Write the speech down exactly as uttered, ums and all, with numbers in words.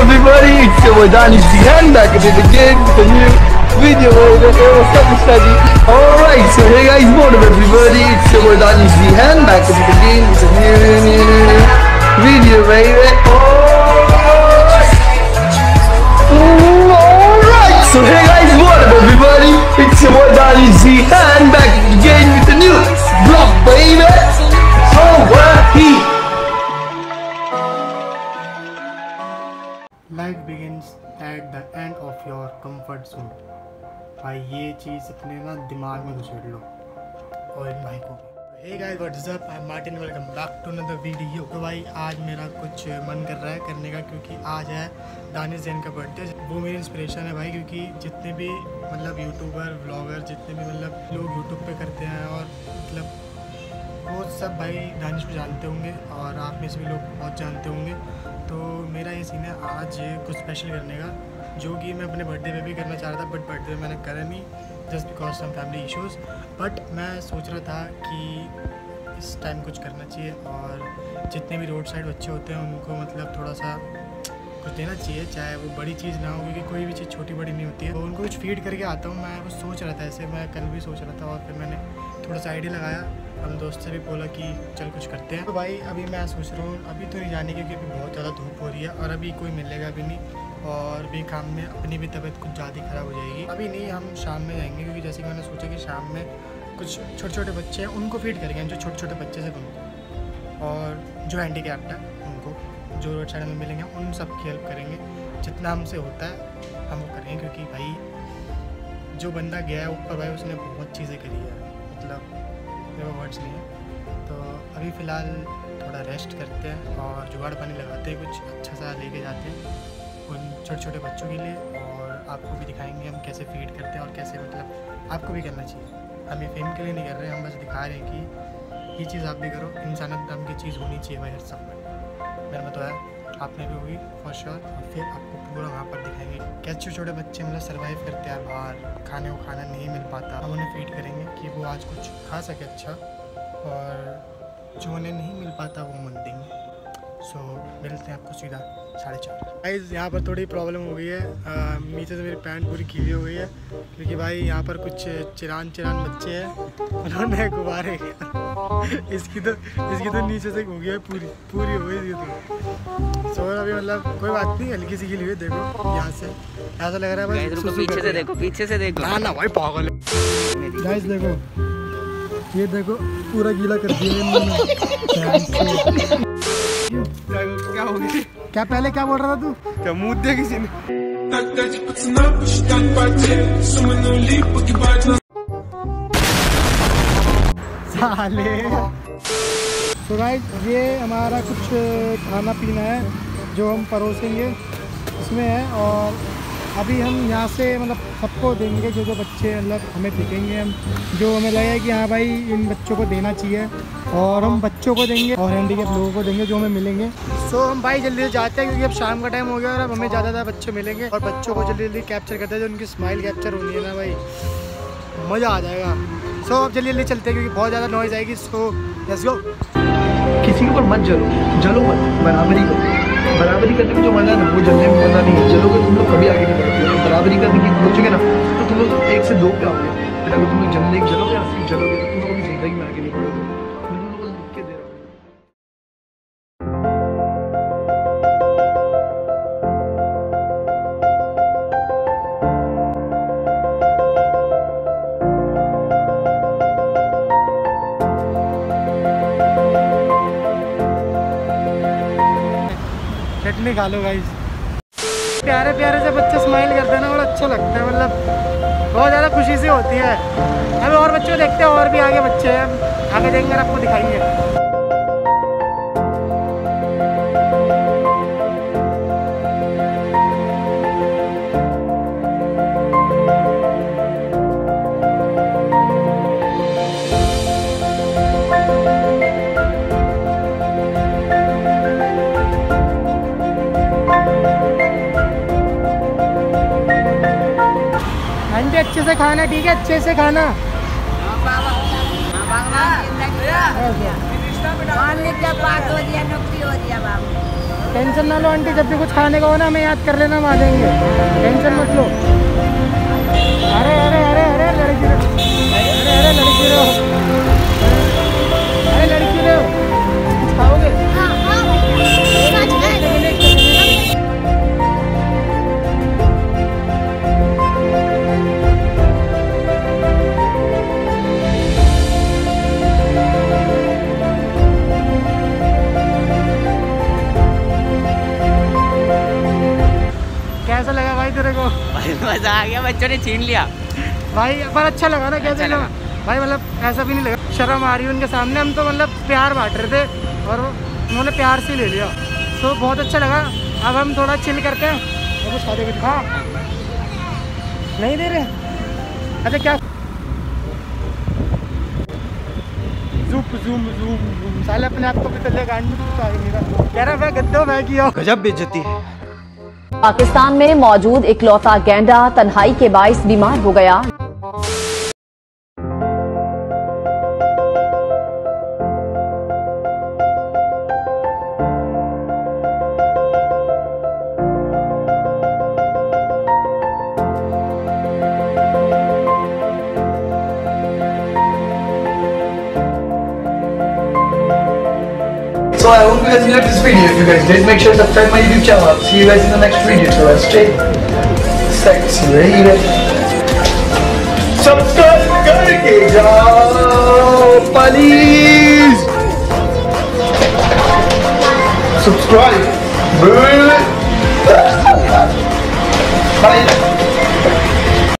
everybody, it's your boy Danish Zihan back at it again with a new video. What's up, Mister D? Alright, so hey guys, what up everybody, it's your boy Danish Zihan back at it again with a new, new, new, new video, baby. Alright, alright, so hey guys, what up everybody, it's your boy Danish Zihan back at it again with a new vlog, baby. Alright. Life begins at the end of your comfort zone. भाई ये चीज़ अपने ना दिमाग में घुसेड़ लो और इन भाई को। Hey guys what's up, I am Martin, welcome back to another video. तो भाई आज मेरा कुछ मन कर रहा है करने का, क्योंकि आज है दानिश जैन का बर्थडे। वो मेरी इंस्पिरेशन है भाई, क्योंकि जितने भी मतलब यूट्यूबर व्लॉगर जितने भी मतलब लोग यूट्यूब पे करते हैं और मतलब वो सब भाई दानिश को जानते होंगे और आप में से भी लोग बहुत जानते होंगे। तो मेरा ये सीन है आज कुछ स्पेशल करने का, जो कि मैं अपने बर्थडे पे भी करना चाह रहा था, बट बर्थडे मैंने करा नहीं just because some family issues. But मैं सोच रहा था कि इस टाइम कुछ करना चाहिए और जितने भी रोड साइड बच्चे होते हैं उनको मतलब थोड़ा सा कुछ देना चाहिए, चाहे वो बड़ी चीज़ ना हो, क्योंकि कोई भी चीज़ छोटी बड़ी नहीं होती है। तो उनको कुछ फीड करके आता हूँ। मैं कुछ सोच रहा था ऐसे, मैं कल भी सोच रहा था और फिर मैंने थोड़ा सा आइडिया लगाया, हम दोस्त से भी बोला कि चल कुछ करते हैं। तो भाई अभी मैं सोच रहा हूँ अभी तो नहीं जाने की, क्योंकि बहुत ज़्यादा धूप हो रही है और अभी कोई मिलेगा भी नहीं और भी काम में अपनी भी तबीयत कुछ ज़्यादा ख़राब हो जाएगी। अभी नहीं, हम शाम में जाएंगे, क्योंकि जैसे कि मैंने सोचा कि शाम में कुछ छोटे छोटे बच्चे हैं उनको फीड करेंगे, जो छोटे छोटे बच्चे से उनको, और जो हैंडीकैप्ड है उनको, जो रोड साइड में मिलेंगे उन सब की हेल्प करेंगे। जितना हमसे होता है हम वो करेंगे, क्योंकि भाई जो बंदा गया है ऊपर भाई उसने बहुत चीज़ें करी है, मतलब मेरे वर्ड्स नहीं है। तो अभी फ़िलहाल थोड़ा रेस्ट करते हैं और जुगाड़ पानी लगाते हैं, कुछ अच्छा सा लेके जाते हैं उन छोटे छोटे बच्चों के लिए, और आपको भी दिखाएंगे हम कैसे फीड करते हैं और कैसे मतलब आपको भी करना चाहिए। हम ये फेम के लिए नहीं कर रहे हैं, हम बस दिखा रहे हैं कि ये चीज़ आप भी करो, इंसानियत नाम की चीज़ होनी चाहिए भाई हर सब में। मेरे में तो है, आपने भी होगी फॉर श्योर। और फिर आपको पूरा वहाँ पर दिखाएंगे कैसे छोटे छोटे बच्चे मतलब सर्वाइव करते हैं बाहर, खाने को खाना नहीं मिल पाता, हम उन्हें फीड करेंगे कि वो आज कुछ खा सके अच्छा, और जो उन्हें नहीं मिल पाता वो मन देंगे। सो so, मिलते हैं आपको सीधा साढ़े चार। गाइस यहाँ पर थोड़ी प्रॉब्लम हो गई है, नीचे से मेरी पैंट पूरी गीली हो गई है, क्योंकि भाई यहाँ पर कुछ चिरान चिरान बच्चे हैं, उन्होंने गुब्बारे इसकी तो इसकी तो नीचे से हो गई है, पूरी पूरी हो गई तो। सो अभी मतलब कोई बात नहीं, हल्की सी गीली हुई, देखो यहाँ से ऐसा लग रहा है बस। पीछे से देखो, पीछे से देखो। ना ना भाई पागल है। गाइस देखो, ये देखो पूरा गीला कर दिया। क्या हो गया? क्या पहले क्या बोल रहा था तू? क्या मुँह दिया किसी ने? साले। तो गाइस ये हमारा कुछ खाना पीना है जो हम परोसेंगे इसमें है, और अभी हम यहाँ से मतलब सबको देंगे, जो जो बच्चे मतलब हमें दिखेंगे, हम जो हमें लगेगा कि हाँ भाई इन बच्चों को देना चाहिए, और हम बच्चों को देंगे और हैंडीकैप लोगों को देंगे जो हमें मिलेंगे। सो हम भाई जल्दी से जाते हैं, क्योंकि अब शाम का टाइम हो गया और अब हमें ज़्यादा ज़्यादा बच्चे मिलेंगे, और बच्चों को जल्दी जल्दी कैप्चर करते हैं, जो उनकी स्माइल कैप्चर होनी है ना भाई, मज़ा आ जाएगा। सो अब जल्दी जल्दी चलते हैं, क्योंकि बहुत ज़्यादा नॉइज़ आएगी। So let's go. किसी के ऊपर मत जलो, जलो मत, बराबरी करो। बराबरी करने में जो मजा है ना वो जलने में मजा नहीं है। जलोगे तुम लोग कभी आगे नहीं बढ़ोगे। बराबरी करने की सोचोगे ना तो तुम लोग एक से दो पे आओगे, फिर अगर तुम लोग जलने जलोगे ना सिर्फ जलोगे तो तुम लोग अपनी जिंदगी में आगे नहीं बढ़ोगे। तुम लोग लिख के दे रहा हूँ। चटनी खा लो गाइस। प्यारे प्यारे से बच्चे स्माइल करते हैं ना, बड़ा अच्छा लगता है, मतलब बहुत ज़्यादा खुशी सी होती है। अभी और बच्चों देखते हैं, और भी आगे बच्चे हैं, आगे देखेंगे और आपको दिखाएंगे। अच्छे से खाना, ठीक है, अच्छे से खाना। टेंशन ना लो आंटी, जब भी कुछ खाने का हो ना हमें याद कर लेना, हम आ जाएंगे, टेंशन मत लो। अरे अरे अरे अरे लड़की रे, अरे अरे लड़की रे, अरे लड़की रे, कुछ खाओगे? कैसा लगा भाई तेरे को? मजा आ गया, बच्चों ने छीन लिया भाई, पर अच्छा लगा ना? कैसे लगा भाई? मतलब ऐसा भी नहीं लगा शर्म आ रही है उनके सामने, हम तो मतलब प्यार बांट रहे थे और उन्होंने प्यार से ले लिया, तो बहुत अच्छा लगा। अब हम थोड़ा चिल करते हैं और कुछ खाते कुछ। हाँ नहीं दे रहे? अच्छा क्या जूम जूम जूम जूम साले अपने आप को भी चले गांड कह रहा मैं गद्दो मैं किया। गजब बेइज्जती है। पाकिस्तान में मौजूद इकलौता गैंडा तन्हाई के बाइस बीमार हो गया। So I hope you guys enjoyed this video. If you guys did, make sure to subscribe my YouTube channel. I'll see you guys in the next video. So let's stay sexy, right? Subscribe करके जाओ please. Subscribe. Bye.